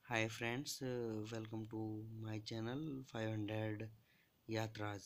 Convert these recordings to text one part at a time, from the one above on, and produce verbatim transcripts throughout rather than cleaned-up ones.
Hi friends, welcome to my channel five hundred यात्राज।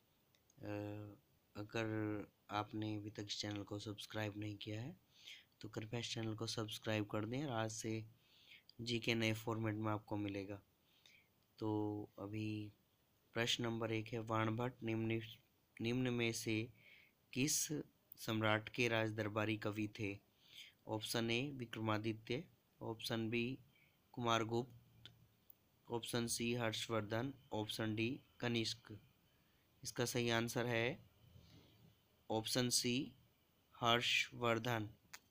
अगर आपने अभी तक इस चैनल को सब्सक्राइब नहीं किया है तो कृपया इस चैनल को सब्सक्राइब कर दें और आज से जी के नए फॉर्मेट में आपको मिलेगा। तो अभी प्रश्न नंबर एक है, वाणभट्ट निम्न निम्न में से किस सम्राट के राज दरबारी कवि थे? Option A Vikramaditya, option B Kumaragupta, option C Harshavardhan, option D Kanishka. इसका सही आंसर है ऑप्शन सी हर्षवर्धन।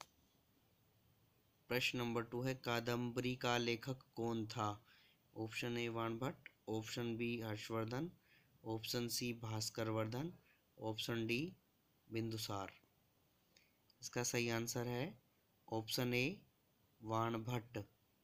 प्रश्न नंबर टू है, कादम्बरी का लेखक कौन था? Option A Banabhatta, option B Harshavardhan, option C Bhaskaravardhan, option D Bindusara. इसका सही आंसर है ऑप्शन ए वाणभट्ट।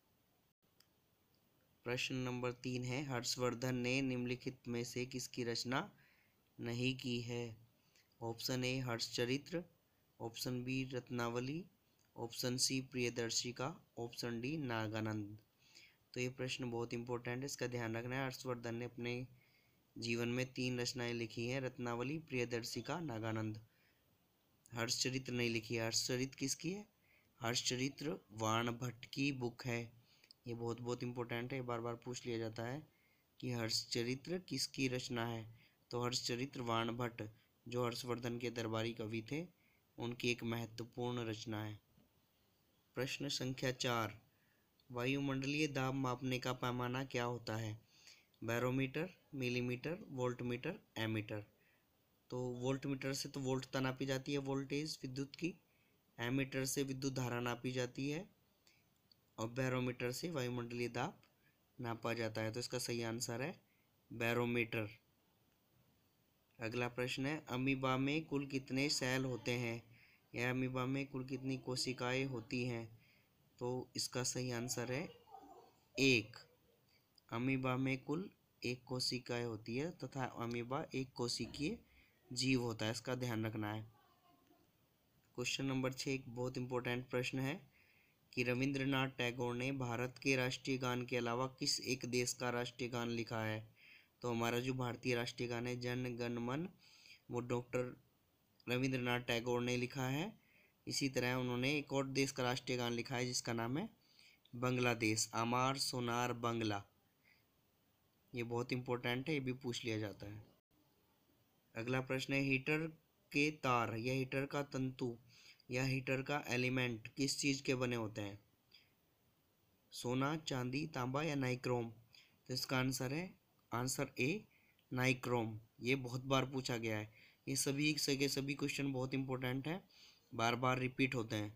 प्रश्न नंबर तीन है, हर्षवर्धन ने निम्नलिखित में से किसकी रचना नहीं की है? Option A Harshacharita, option B Ratnavali, option C Priyadarshika, option D Nagananda. तो ये प्रश्न बहुत इंपॉर्टेंट है, इसका ध्यान रखना है। हर्षवर्धन ने अपने जीवन में तीन रचनाएं लिखी हैं, रत्नावली, प्रियदर्शिका, नागानंद। हर्षचरित्र नहीं लिखी है। हर्षचरित्र किसकी है? हर्षचरित्र वाणभट्ट की बुक है। ये बहुत बहुत इंपॉर्टेंट है, बार बार पूछ लिया जाता है कि हर्षचरित्र किसकी रचना है। तो हर्षचरित्र वाणभट्ट, जो हर्षवर्धन के दरबारी कवि थे, उनकी एक महत्वपूर्ण रचना है। प्रश्न संख्या चार, वायुमंडलीय दाब मापने का पैमाना क्या होता है? Barometer, millimetre, voltmeter, ammeter. तो वोल्टमीटर से तो वोल्टता नापी जाती है, वोल्टेज विद्युत की। एमीटर से विद्युत धारा नापी जाती है और बैरोमीटर से वायुमंडलीय दाब नापा जाता है। तो इसका सही आंसर है बैरोमीटर। अगला प्रश्न है, अमीबा में कुल कितने सेल होते हैं या अमीबा में कुल कितनी कोशिकाएं होती हैं? तो इसका सही आंसर है एक। अमीबा में कुल एक कोशिकाएं होती है तथा अमीबा एक कोशिकीय जीव होता है, इसका ध्यान रखना है। क्वेश्चन नंबर छः एक बहुत इंपॉर्टेंट प्रश्न है कि रविंद्रनाथ टैगोर ने भारत के राष्ट्रीय गान के अलावा किस एक देश का राष्ट्रीय गान लिखा है? तो हमारा जो भारतीय राष्ट्रीय गान है जन गण मन, वो डॉक्टर रविंद्रनाथ टैगोर ने लिखा है। इसी तरह उन्होंने एक और देश का राष्ट्रीय गान लिखा है जिसका नाम है बांग्लादेश, आमार सोनार बांग्ला। ये बहुत इंपॉर्टेंट है, ये भी पूछ लिया जाता है। अगला प्रश्न है, हीटर के तार या हीटर का तंतु या हीटर का एलिमेंट किस चीज़ के बने होते हैं? सोना, चांदी, तांबा या नाइक्रोम। तो इसका आंसर है आंसर ए नाइक्रोम। ये बहुत बार पूछा गया है। ये सभी के सभी क्वेश्चन बहुत इंपॉर्टेंट है, बार बार रिपीट होते हैं।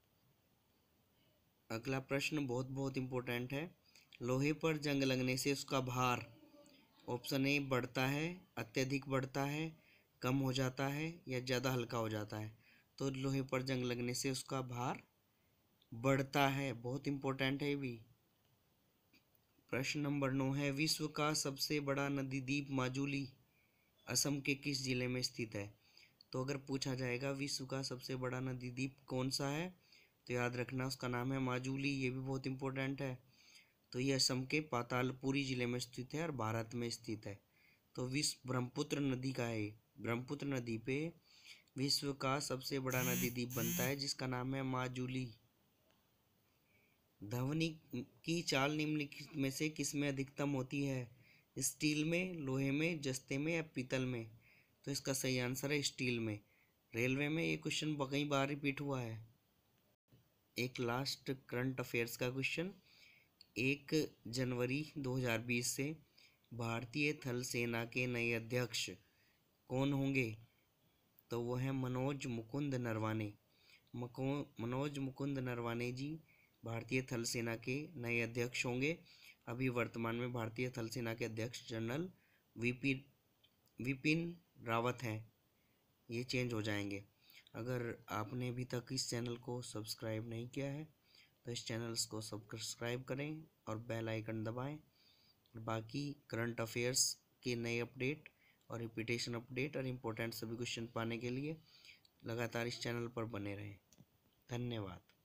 अगला प्रश्न बहुत बहुत इंपॉर्टेंट है, लोहे पर जंग लगने से उसका भार ऑप्शन ए बढ़ता है, अत्यधिक बढ़ता है, कम हो जाता है या ज़्यादा हल्का हो जाता है। तो लोहे पर जंग लगने से उसका भार बढ़ता है, बहुत इंपॉर्टेंट है ये भी। प्रश्न नंबर नौ है, विश्व का सबसे बड़ा नदी द्वीप माजुली असम के किस जिले में स्थित है? तो अगर पूछा जाएगा विश्व का सबसे बड़ा नदी द्वीप कौन सा है, तो याद रखना उसका नाम है माजुली। ये भी बहुत इंपॉर्टेंट है। तो ये असम के पातालपुरी जिले में स्थित है और भारत में स्थित है। तो विश्व ब्रह्मपुत्र नदी का है। ब्रह्मपुत्र नदी पे विश्व का सबसे बड़ा नदी द्वीप बनता है जिसका नाम है माजुली। ध्वनि की चाल निम्नलिखित में से किसमें अधिकतम होती है? स्टील में, लोहे में, जस्ते में या पीतल में। तो इसका सही आंसर है स्टील में। रेलवे में ये क्वेश्चन कई बार रिपीट हुआ है। एक लास्ट करंट अफेयर्स का क्वेश्चन, एक जनवरी दो हज़ार बीस से भारतीय थल सेना के नए अध्यक्ष कौन होंगे? तो वो है मनोज मुकुंद नरवाने। मनोज मुकुंद नरवाने जी भारतीय थल सेना के नए अध्यक्ष होंगे। अभी वर्तमान में भारतीय थल सेना के अध्यक्ष जनरल विपिन विपिन रावत हैं, ये चेंज हो जाएंगे। अगर आपने अभी तक इस चैनल को सब्सक्राइब नहीं किया है तो इस चैनल को सब्सक्राइब करें और बेल आइकन दबाएं। बाकी करंट अफेयर्स के नए अपडेट और रिपीटेशन अपडेट और इम्पोर्टेंट सभी क्वेश्चन पाने के लिए लगातार इस चैनल पर बने रहें। धन्यवाद।